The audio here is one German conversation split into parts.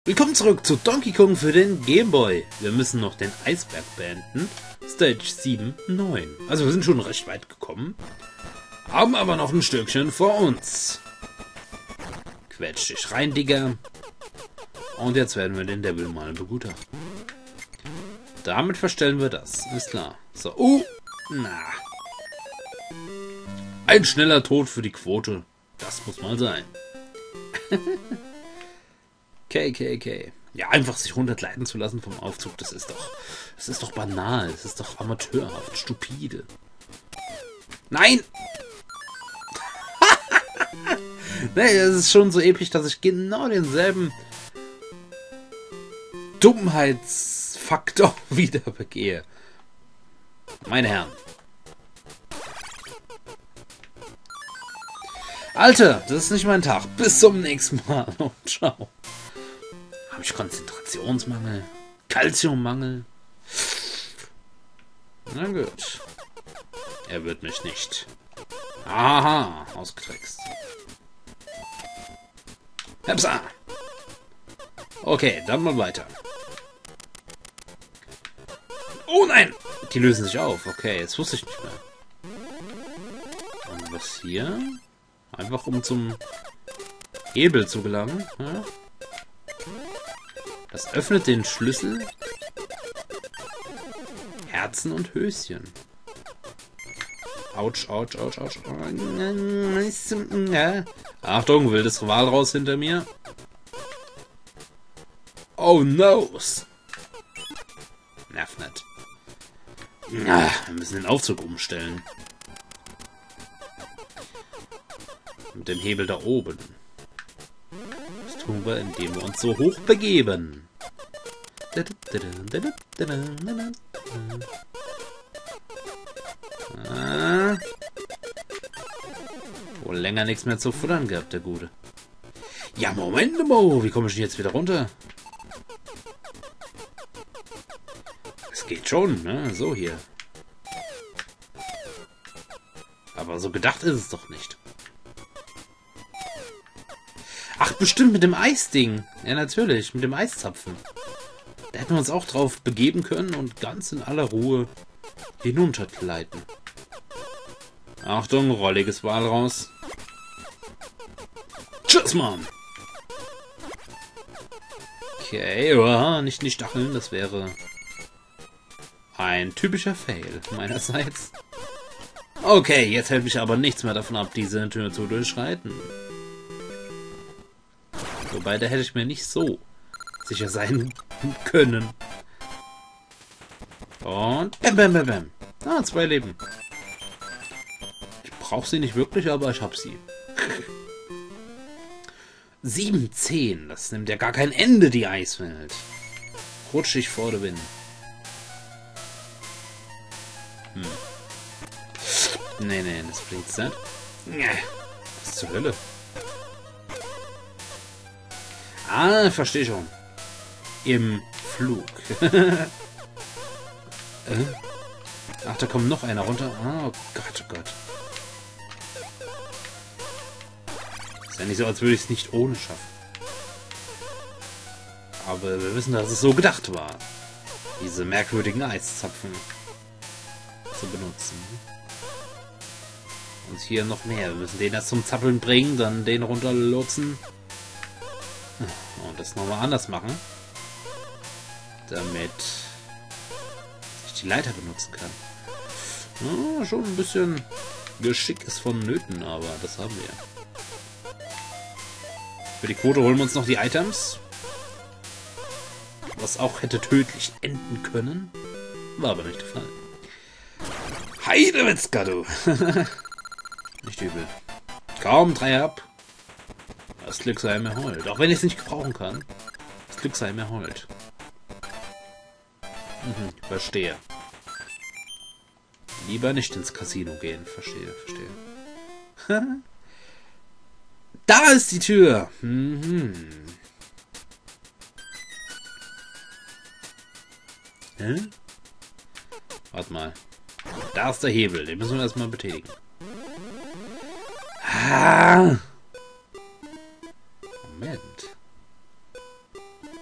Willkommen zurück zu Donkey Kong für den Game Boy. Wir müssen noch den Eisberg beenden. Stage 7, 9. Also wir sind schon recht weit gekommen. Haben aber noch ein Stückchen vor uns. Quetsch dich rein, Digga. Und jetzt werden wir den Devil mal begutachten. Damit verstellen wir das. Ist klar. So. Na. Ein schneller Tod für die Quote. Das muss mal sein. KKK. Ja, einfach sich runtergleiten zu lassen vom Aufzug, das ist doch banal, das ist doch amateurhaft, stupide. Nein! Nee, das ist schon so episch, dass ich genau denselben Dummheitsfaktor wieder begehe. Meine Herren. Alter, das ist nicht mein Tag. Bis zum nächsten Mal und ciao. Habe ich Konzentrationsmangel? Calciummangel? Na gut. Er wird mich nicht. Aha, ausgetrickst. Hepsa! Okay, dann mal weiter. Oh nein! Die lösen sich auf. Okay, jetzt wusste ich nicht mehr. Und was hier? Einfach um zum Hebel zu gelangen. Ja? Das öffnet den Schlüssel. Herzen und Höschen. Autsch, autsch, autsch, autsch. Achtung, wildes Walraus hinter mir. Oh no! Nervt nicht. Wir müssen den Aufzug umstellen. Mit dem Hebel da oben. Das tun wir, indem wir uns so hoch begeben. Wohl länger nichts mehr zu futtern gehabt, der Gute. Ja, Moment mal, wie komme ich denn jetzt wieder runter? Es geht schon, ne? So hier. Aber so gedacht ist es doch nicht. Ach, bestimmt mit dem Eisding. Ja, natürlich, mit dem Eiszapfen. Da hätten wir uns auch drauf begeben können und ganz in aller Ruhe hinuntergleiten. Achtung, rolliges Walraus. Tschüss, Mann! Okay, nicht stacheln, das wäre ein typischer Fail meinerseits. Okay, jetzt hält mich aber nichts mehr davon ab, diese Tür zu durchschreiten. Wobei, da hätte ich mir nicht so sicher sein können. Und bam, bam, bam, bam. Ah, 2 Leben. Ich brauche sie nicht wirklich, aber ich habe sie. 7, 10. Das nimmt ja gar kein Ende, die Eiswelt. Rutschig vor der Wind. Nee, das bringt's nicht. Was zur Hölle? Ah, verstehe schon. Im Flug. Ach, da kommt noch einer runter. Ah, oh Gott, oh Gott. Ist ja nicht so, als würde ich es nicht ohne schaffen. Aber wir wissen, dass es so gedacht war, diese merkwürdigen Eiszapfen zu benutzen. Und hier noch mehr. Wir müssen den erst zum Zappeln bringen, dann den runterlotsen. Und das nochmal anders machen, damit ich die Leiter benutzen kann. Ja, schon ein bisschen Geschick ist vonnöten, aber das haben wir. Für die Quote holen wir uns noch die Items. Was auch hätte tödlich enden können. War aber nicht der Fall. Heidewitzka, du! Nicht übel. Kaum 3 ab. Das Glück sei mir hold. Auch wenn ich es nicht gebrauchen kann. Das Glück sei mir hold. Verstehe. Lieber nicht ins Casino gehen. Verstehe. Da ist die Tür. Warte mal. Da ist der Hebel. Den müssen wir erstmal betätigen. Moment.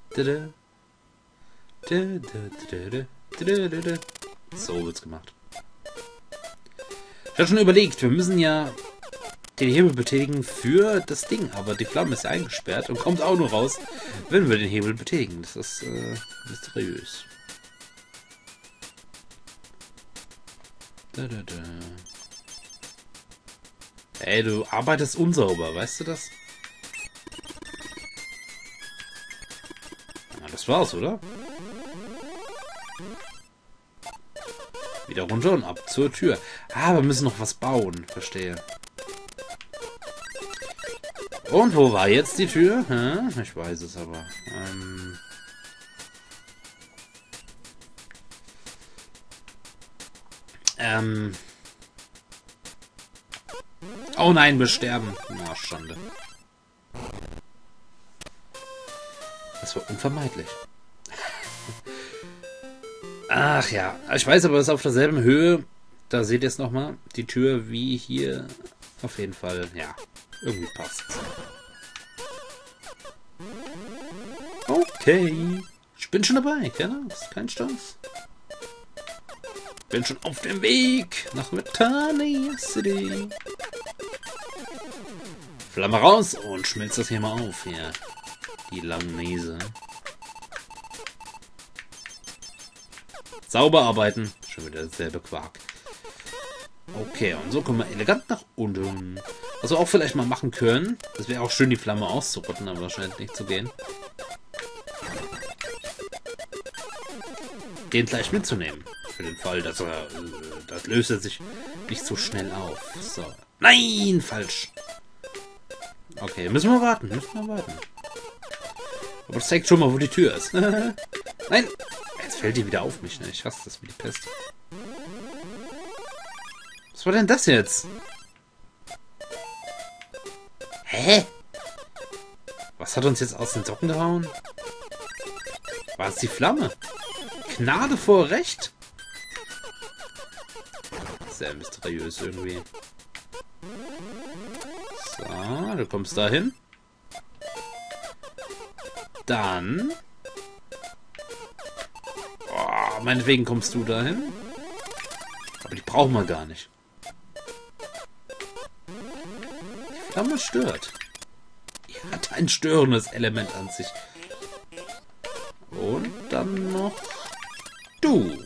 So wird's gemacht. Ich hatte schon überlegt, wir müssen ja den Hebel betätigen für das Ding, aber die Flamme ist ja eingesperrt und kommt auch nur raus, wenn wir den Hebel betätigen. Das ist mysteriös. Ey, du arbeitest unsauber, weißt du das? Na, das war's, oder? Wieder runter und ab zur Tür. Ah, wir müssen noch was bauen. Verstehe. Und wo war jetzt die Tür? Hm? Ich weiß es aber. Oh nein, wir sterben. Na, Schande. Das war unvermeidlich. Ach ja, ich weiß aber, es ist auf derselben Höhe. Da seht ihr es nochmal. Die Tür wie hier. Auf jeden Fall, ja. Irgendwie passt. Okay. Ich bin schon dabei, genau. Ist kein Stress. Bin schon auf dem Weg nach Metania City. Flamme raus und schmilzt das hier mal auf hier. Die Langnese. Sauber arbeiten. Schon wieder dasselbe Quark. Okay, und so kommen wir elegant nach unten. Was wir auch vielleicht mal machen können. Das wäre auch schön, die Flamme auszurotten, aber wahrscheinlich nicht zu gehen. Den gleich mitzunehmen. Für den Fall, dass das löst er sich nicht so schnell auf. So. Nein, falsch. Okay, müssen wir warten. Aber das zeigt schon mal, wo die Tür ist. Nein. Jetzt fällt die wieder auf mich. Ne? Ich hasse das wie die Pest. Was war denn das jetzt? Hä? Was hat uns jetzt aus den Socken gehauen? War es die Flamme? Gnade vor Recht? Sehr mysteriös irgendwie. So, du kommst da hin. Dann... Oh, meinetwegen kommst du dahin. Aber die brauchen wir gar nicht. Die Flamme stört. Die hat ein störendes Element an sich. Und dann noch du.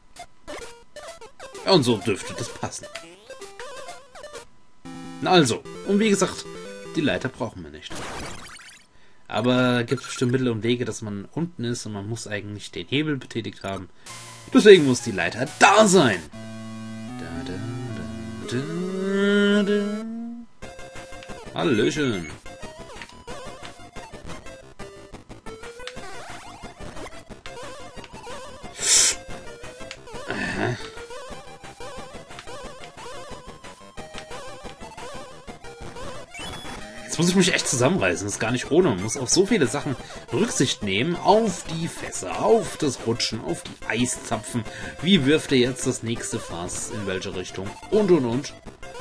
Ja, und so dürfte das passen. Also, und wie gesagt, die Leiter brauchen wir nicht. Aber gibt es bestimmt Mittel und Wege, dass man unten ist und man muss eigentlich den Hebel betätigt haben. Deswegen muss die Leiter da sein. Hallöchen. Jetzt muss ich mich echt zusammenreißen, das ist gar nicht ohne. Man muss auf so viele Sachen Rücksicht nehmen. Auf die Fässer, auf das Rutschen, auf die Eiszapfen. Wie wirft er jetzt das nächste Fass? In welche Richtung? Und.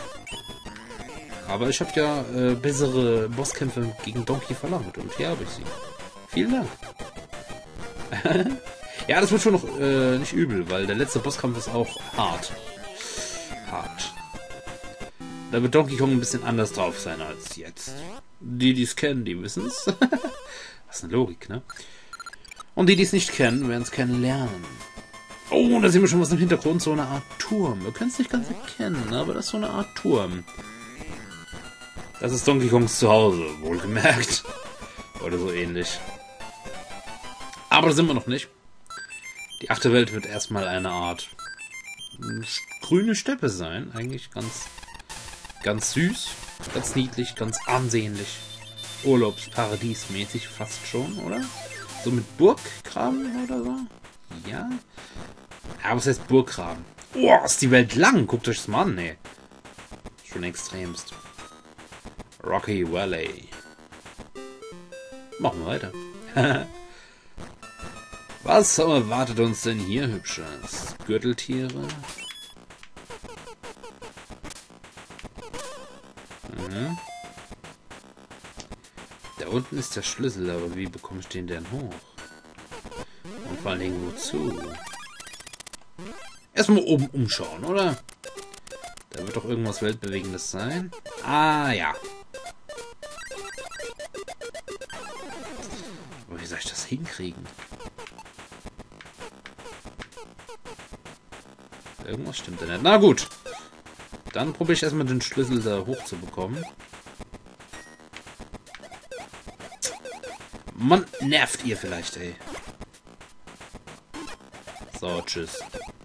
Aber ich habe ja bessere Bosskämpfe gegen Donkey verlangt. Und hier habe ich sie. Vielen Dank. Ja, das wird schon noch nicht übel, weil der letzte Bosskampf ist auch hart. Da wird Donkey Kong ein bisschen anders drauf sein als jetzt. Die es kennen, die wissen es. Das ist eine Logik, ne? Und die es nicht kennen, werden es kennenlernen. Oh, da sehen wir schon was im Hintergrund. So eine Art Turm. Wir können es nicht ganz erkennen, aber das ist so eine Art Turm. Das ist Donkey Kongs Zuhause, wohlgemerkt. Oder so ähnlich. Aber da sind wir noch nicht. Die 8. Welt wird erstmal eine Art grüne Steppe sein. Eigentlich ganz süß, ganz niedlich, ganz ansehnlich. Urlaubsparadiesmäßig fast schon, oder? So mit Burggraben oder so? Ja. Ja, was heißt Burggraben? Oh, ist die Welt lang. Guckt euch das mal an, ne. Schon extremst. Rocky Valley. Machen wir weiter. Was erwartet uns denn hier Hübsches? Gürteltiere? Da unten ist der Schlüssel, aber wie bekomme ich den denn hoch? Und vor allen Dingen wozu? Erstmal oben umschauen, oder? Da wird doch irgendwas Weltbewegendes sein. Ah, ja. Aber wie soll ich das hinkriegen? Irgendwas stimmt da nicht. Na gut. Dann probiere ich erstmal den Schlüssel da hoch zu bekommen. Mann, nervt ihr vielleicht, ey. So, tschüss.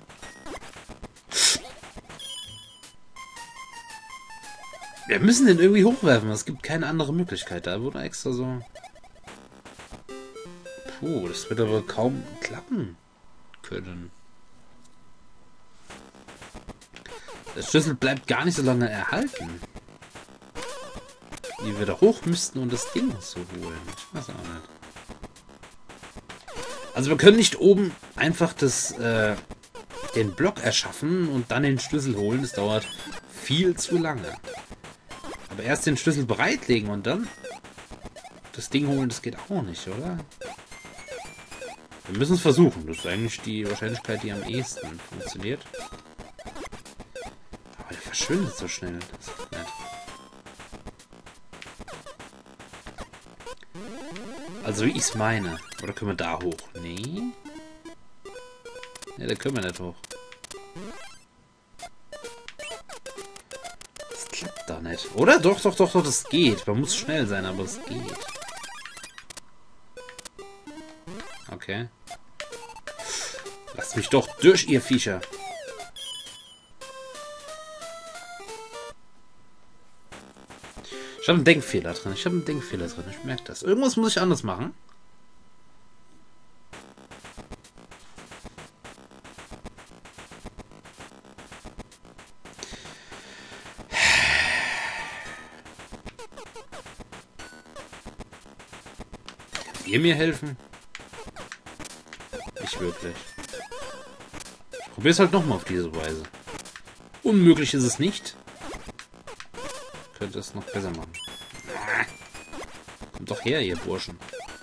Wir müssen den irgendwie hochwerfen. Es gibt keine andere Möglichkeit. Da wurde extra so... Puh, das wird aber kaum klappen können. Der Schlüssel bleibt gar nicht so lange erhalten. Die wir da hoch müssten, um das Ding zu holen. Ich weiß auch nicht. Also wir können nicht oben einfach den Block erschaffen und dann den Schlüssel holen. Das dauert viel zu lange. Aber erst den Schlüssel bereitlegen und dann das Ding holen, das geht auch nicht, oder? Wir müssen es versuchen. Das ist eigentlich die Wahrscheinlichkeit, die am ehesten funktioniert. Aber der verschwindet so schnell. Das ist nett. Also wie ich es meine. Oder können wir da hoch? Nee. Ne, da können wir nicht hoch. Das klappt da nicht. Oder? Doch, das geht. Man muss schnell sein, aber es geht. Okay. Lasst mich doch durch, ihr Viecher. Ich habe einen Denkfehler drin. Ich merke das. Irgendwas muss ich anders machen. Könnt ihr mir helfen? Nicht wirklich. Ich probiere es halt nochmal auf diese Weise. Unmöglich ist es nicht. Könnte es noch besser machen. Kommt doch her, ihr Burschen.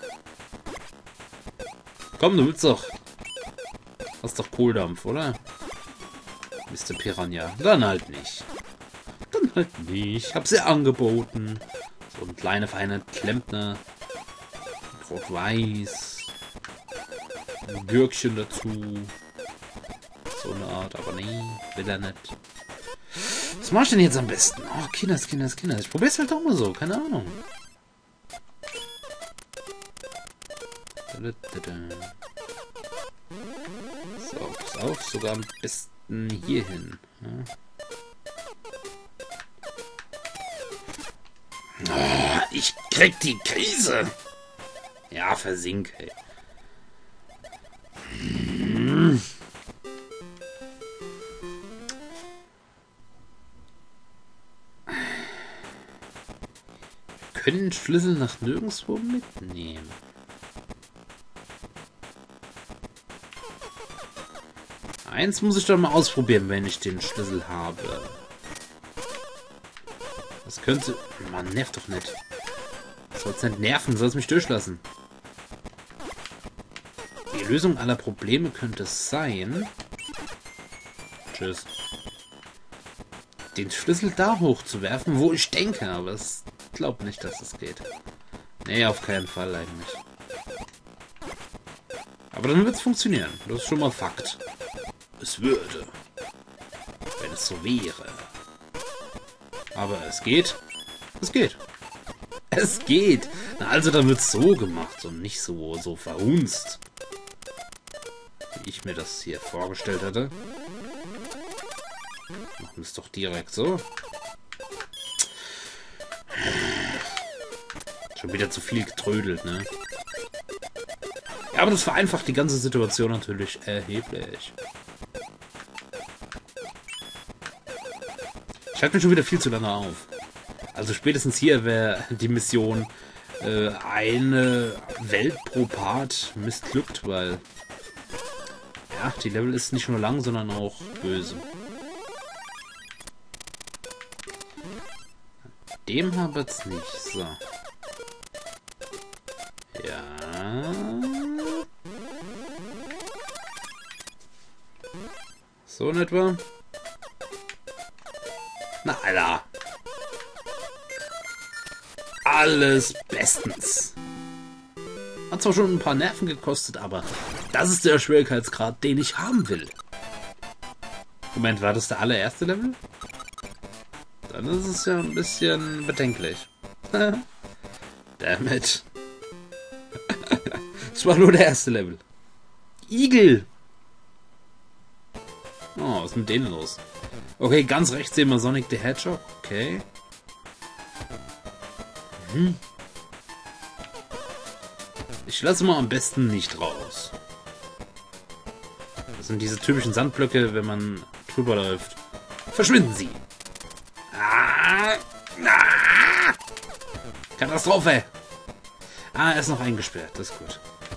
Komm, du willst doch. Hast doch Kohldampf, oder? Mr. Piranha. Dann halt nicht. Dann halt nicht. Hab's ihr angeboten. So ein kleiner, feiner Klempner. Rot-Weiß. Ein Gürkchen dazu. So eine Art, aber nee, will er nicht. Was mach ich denn jetzt am besten? Oh, Kinders. Ich probier's halt auch mal so, keine Ahnung. So, pass auf, sogar am besten hier hin. Oh, ich krieg die Krise. Ja, versink, ey. Wir können den Schlüssel nach nirgendwo mitnehmen. Eins muss ich doch mal ausprobieren, wenn ich den Schlüssel habe. Das könnte... Mann, nervt doch nicht. Soll's nicht nerven, soll's mich durchlassen. Die Lösung aller Probleme könnte es sein... Tschüss. Den Schlüssel da hochzuwerfen, wo ich denke, aber ich glaube nicht, dass es geht. Nee, auf keinen Fall eigentlich. Aber dann wird es funktionieren. Das ist schon mal Fakt. Es würde. Wenn es so wäre. Aber es geht. Es geht. Es geht. Na, also dann wird es so gemacht und nicht so verhunzt. Wie ich mir das hier vorgestellt hatte. Machen wir es doch direkt so. Schon wieder zu viel getrödelt, ne? Ja, aber das vereinfacht die ganze Situation natürlich erheblich. Ich halte mich schon wieder viel zu lange auf. Also spätestens hier wäre die Mission eine Welt pro Part missglückt, weil ja, die Level ist nicht nur lang, sondern auch böse. Dem habert's nicht. So. So in etwa. Na, Alter. Alles bestens. Hat zwar schon ein paar Nerven gekostet, aber das ist der Schwierigkeitsgrad, den ich haben will. Moment, war das der allererste Level? Dann ist es ja ein bisschen bedenklich. Dammit. Das war nur der erste Level. Igel! Oh, was ist mit denen los? Okay, ganz rechts sehen wir Sonic the Hedgehog. Okay. Ich lasse mal am besten nicht raus. Das sind diese typischen Sandblöcke, wenn man drüber läuft. Verschwinden sie! Ah! Ah! Katastrophe! Ah, er ist noch eingesperrt. Das ist gut.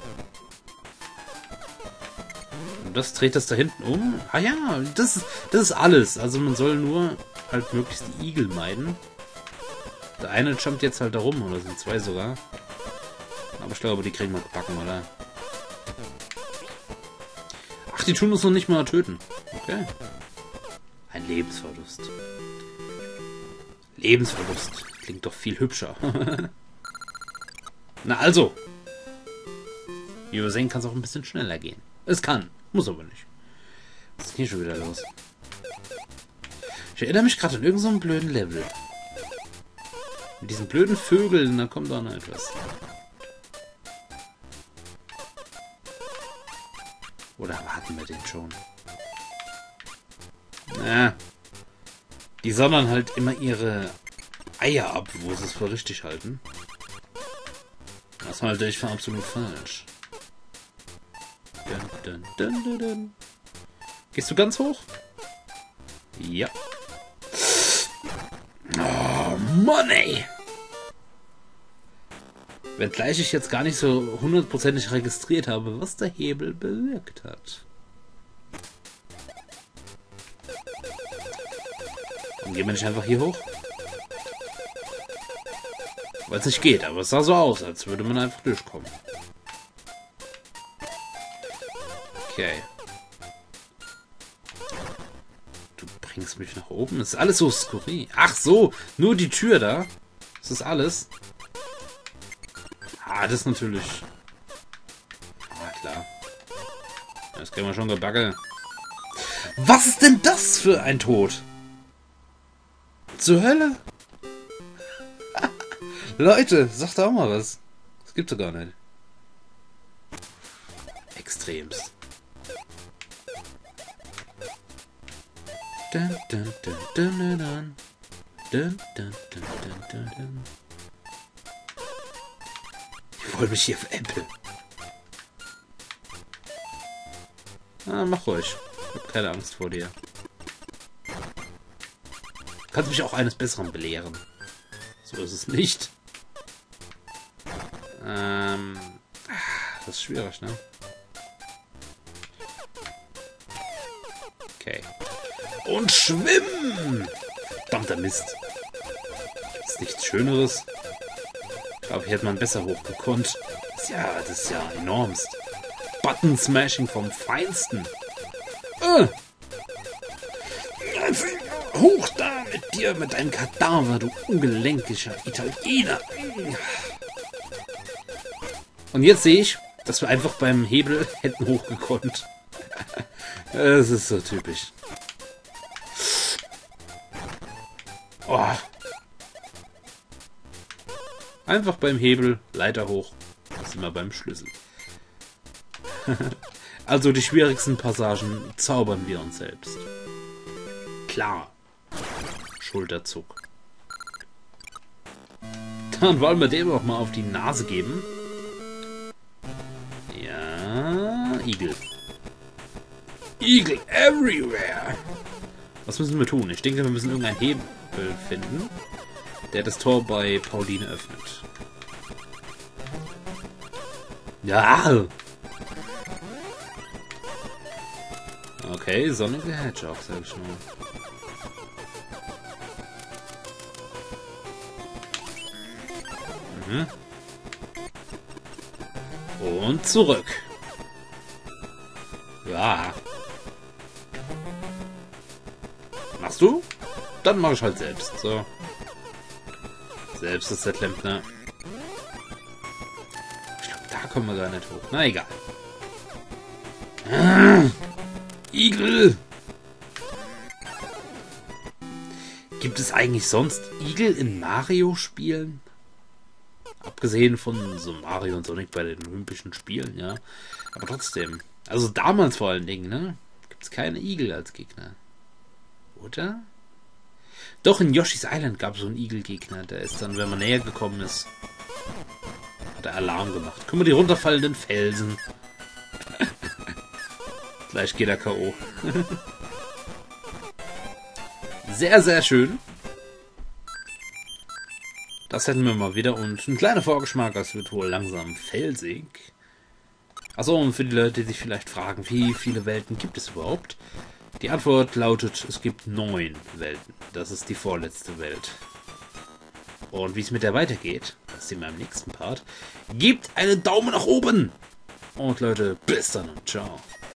Und das dreht das da hinten um. Ah ja, das ist alles. Also man soll nur halt möglichst die Igel meiden. Der eine jumpt jetzt halt da rum, oder sind zwei sogar. Aber ich glaube, die kriegen wir gebacken, oder? Ach, die tun uns noch nicht mal töten. Okay. Ein Lebensverlust. Lebensverlust. Klingt doch viel hübscher. Na also. Wie wir sehen, kann es auch ein bisschen schneller gehen. Es kann. Muss aber nicht. Was ist denn hier schon wieder los? Ich erinnere mich gerade an irgendeinen so blöden Level. Mit diesen blöden Vögeln, da kommt doch noch etwas. Oder hatten wir den schon? Na, die sondern halt immer ihre Eier ab, wo sie es für richtig halten. Das halte ich für absolut falsch. Dun, dun, dun, dun, dun. Gehst du ganz hoch? Ja. Oh, Mann, ey! Wenngleich ich jetzt gar nicht so hundertprozentig registriert habe, was der Hebel bewirkt hat. Warum gehen wir nicht einfach hier hoch? Weil es nicht geht, aber es sah so aus, als würde man einfach durchkommen. Okay. Du bringst mich nach oben? Das ist alles so skurril. Ach so, nur die Tür da. Das ist alles. Ah, das ist natürlich... Ah, klar. Das kriegen wir schon gebacken. Was ist denn das für ein Tod? Zur Hölle? Leute, sagt doch mal was. Das gibt's doch gar nicht. Extremst. Dun, dun, dun, dun, dun, dun. Dun, dun, dun, dun, dun, dun. Ich wollte mich hier veräppeln. Ah, mach ruhig. Ich hab keine Angst vor dir. Du kannst mich auch eines Besseren belehren. So ist es nicht. Das ist schwierig, ne? Okay. Und schwimmen! Verdammter Mist. Ist nichts Schöneres. Ich glaube, hier hätte man besser hochgekonnt. Das ist ja enormst. Button Smashing vom Feinsten. Hoch da mit dir, mit deinem Kadaver, du ungelenkiger Italiener. Und jetzt sehe ich, dass wir einfach beim Hebel hätten hochgekonnt. Das ist so typisch. Oh. Einfach beim Hebel, Leiter hoch. Da sind wir beim Schlüssel. Also die schwierigsten Passagen zaubern wir uns selbst. Klar. Schulterzuck. Dann wollen wir dem auch mal auf die Nase geben. Ja, Igel. Igel everywhere. Was müssen wir tun? Ich denke, wir müssen irgendeinen Hebel finden, der das Tor bei Pauline öffnet. Ja. Okay, Sonic the Hedgehog, sag ich mal. Und zurück. Ja. machst du? Dann mache ich halt selbst. So. Selbst ist der Klempner. Ich glaube, da kommen wir gar nicht hoch. Na egal. Igel! Gibt es eigentlich sonst Igel in Mario-Spielen? Abgesehen von so Mario und Sonic bei den Olympischen Spielen, ja. Aber trotzdem. Also damals vor allen Dingen, ne? Gibt es keine Igel als Gegner. Oder? Doch, in Yoshi's Island gab es so einen Igelgegner. Der ist dann, wenn man näher gekommen ist, hat er Alarm gemacht. Guck mal, die runterfallenden Felsen. Gleich geht er K.O. Sehr, sehr schön. Das hätten wir mal wieder. Und ein kleiner Vorgeschmack, das wird wohl langsam felsig. Achso, und für die Leute, die sich vielleicht fragen, wie viele Welten gibt es überhaupt? Die Antwort lautet, es gibt 9 Welten. Das ist die vorletzte Welt. Und wie es mit der weitergeht, das sehen wir im nächsten Part. Gebt einen Daumen nach oben! Und Leute, bis dann und ciao.